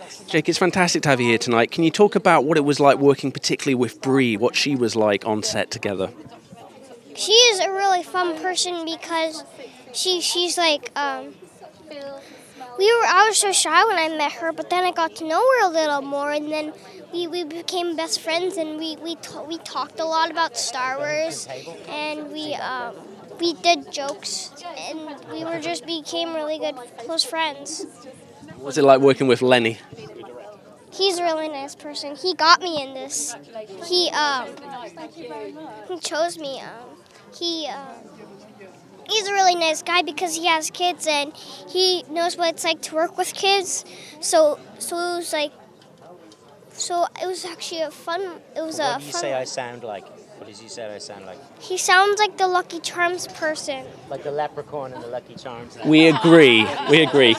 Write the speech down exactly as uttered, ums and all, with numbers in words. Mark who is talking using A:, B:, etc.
A: Jake, it's fantastic to have you here tonight. Can you talk about what it was like working particularly with Bree, what she was like on set together?
B: She is a really fun person because she she's like, um, we were, I was so shy when I met her, but then I got to know her a little more, and then we, we became best friends, and we we, ta- we talked a lot about Star Wars, and we um, we did jokes, and we were just became really good close friends.
A: What was it like working with Lenny?
B: He's a really nice person. He got me in this. He um he chose me. Um, he uh, he's a really nice guy because he has kids and he knows what it's like to work with kids. So so it was like so it was actually a fun. It was
C: What
B: a
C: did you
B: fun.
C: say I sound like? What did you say I sound like?
B: He sounds like the Lucky Charms person.
C: Like the leprechaun and the Lucky Charms.
A: We agree, we agree.